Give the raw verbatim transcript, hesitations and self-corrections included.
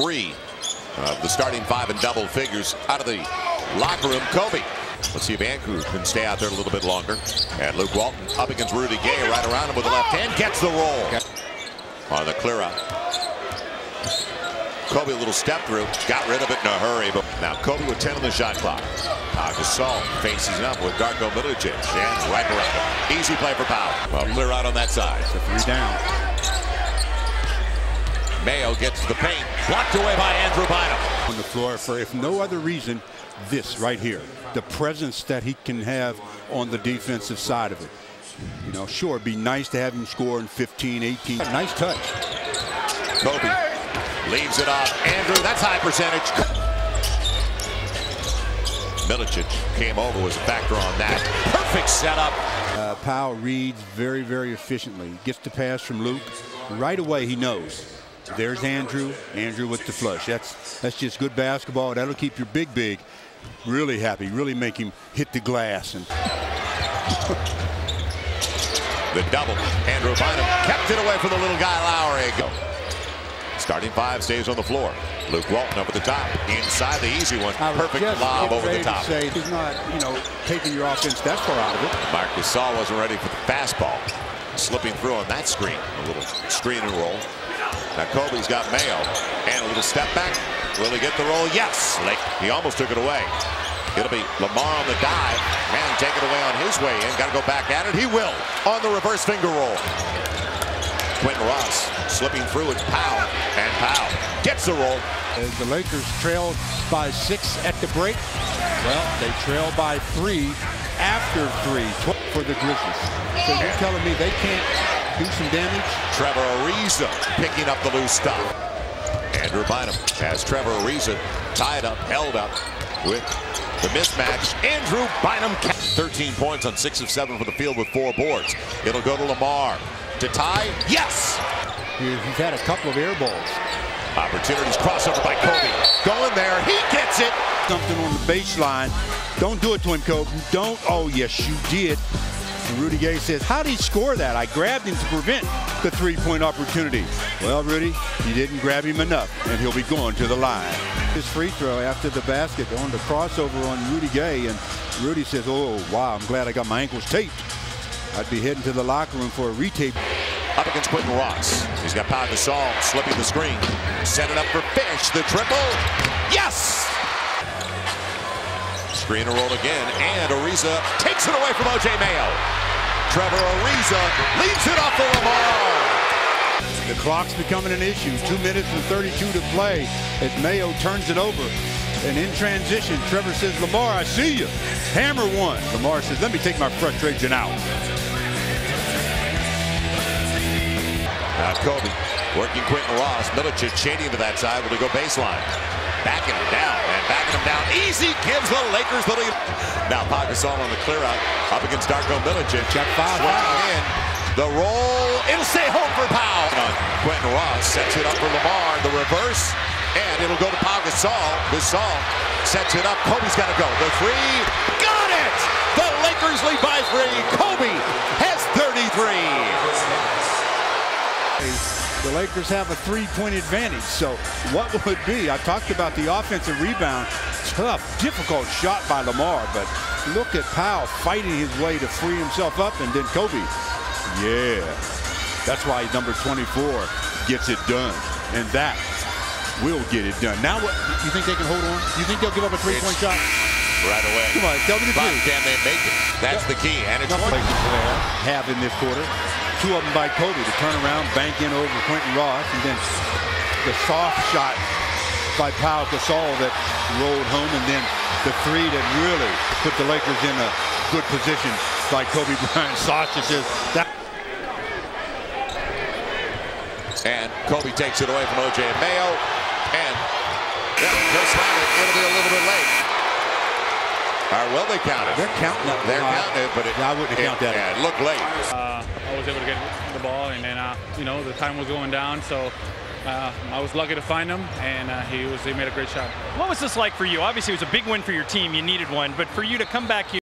three of the starting five in double figures out of the locker room. Kobe. Let's see if Andrew can stay out there a little bit longer. And Luke Walton up against Rudy Gay, right around him with the left hand. Gets the roll on the clear out. Kobe a little step through, got rid of it in a hurry. But now Kobe with ten on the shot clock. Uh, Gasol facing up with Darko Milicic, and right around him. Easy play for Powell. Well, clear out on that side. It's a three down. Mayo gets to the paint, blocked away by Andrew Bynum. On the floor for, if no other reason, this right here. The presence that he can have on the defensive side of it. You know, sure, it'd be nice to have him score in fifteen, eighteen. Nice touch. Kobe leaves it off. Andrew, that's high percentage. Milicic came over, was a factor on that. Perfect setup. Uh, Powell reads very, very efficiently. Gets the pass from Luke. Right away, he knows. There's Andrew. Andrew with the flush. That's that's just good basketball. That'll keep your big, big really happy. Really make him hit the glass. And the double. Andrew Bynum kept it away from the little guy Lowry. Go. Starting five stays on the floor. Luke Walton up at the top. Inside the easy one. Perfect lob over the top. Say he's not, you know, taking your offense that far out of it. Marc Gasol wasn't ready for the fastball. Slipping through on that screen. A little screen and roll. Now Kobe's got Mayo. And a little step back. Will he get the roll? Yes. He almost took it away. It'll be Lamar on the dive. Man, take it away on his way in. Got to go back at it. He will on the reverse finger roll. Quentin Ross slipping through with Powell, and Powell gets the roll. As the Lakers trailed by six at the break, well, they trail by three after three for the Grizzlies. So you're telling me they can't do some damage? Trevor Ariza picking up the loose stuff. Andrew Bynum has Trevor Ariza tied up, held up with the mismatch. Andrew Bynum, thirteen points on six of seven for the field with four boards. It'll go to Lamar. To tie, yes! He's had a couple of air balls. Opportunities, crossover by Kobe. Going there, he gets it! Something on the baseline. Don't do it to him, Kobe. Don't. Oh, yes, you did. And Rudy Gay says, how did he score that? I grabbed him to prevent the three-point opportunity. Well, Rudy, you didn't grab him enough, and he'll be going to the line. His free throw after the basket on the crossover on Rudy Gay, and Rudy says, oh, wow, I'm glad I got my ankles taped. I'd be heading to the locker room for a retape. Up against Quentin Ross. He's got Pau Gasol slipping the screen. Set it up for Fish. The triple. Yes! Screen and roll again. And Ariza takes it away from O J Mayo. Trevor Ariza leaves it off for Lamar. The clock's becoming an issue. Two minutes and thirty-two to play as Mayo turns it over. And in transition, Trevor says, Lamar, I see you. Hammer one. Lamar says, let me take my frustration out. Now Kobe working Quentin Ross. Milicic shading to that side. Will he go baseline? Backing him down and backing him down. Easy gives the Lakers the lead. Now Pau Gasol on the clear out up against Darko Milicic. Got five in. The roll. It'll stay home for Powell. Quentin Ross sets it up for Lamar. The reverse. And it'll go to Pau Gasol. Gasol sets it up. Kobe's got to go. The three. Got it! The Lakers lead by three. Kobe has thirty-three. The Lakers have a three-point advantage. So what will it be? I talked about the offensive rebound. Tough, difficult shot by Lamar. But look at Powell fighting his way to free himself up. And then Kobe. Yeah. That's why number twenty-four gets it done. And that will get it done. Now, what? You think they can hold on? You think they'll give up a three-point shot? Right away. Come on, tell me the but truth. Can they make it? That's the key. And it's one have in this quarter. Two of them by Kobe to turn around, bank in over Quentin Ross, and then the soft shot by Pau Gasol that rolled home, and then the three that really put the Lakers in a good position by Kobe Bryant. Sasha says that. And Kobe takes it away from O J Mayo. And yeah, he'll slam it. It'll be a little bit late. Or will they count it? They're counting it. They're uh, counting it, but it, I wouldn't it, count that. Yeah, it looked late. Uh, I was able to get the ball, and then uh, you know, the time was going down, so uh, I was lucky to find him, and uh, he was he made a great shot. What was this like for you? Obviously, it was a big win for your team. You needed one, but for you to come back here.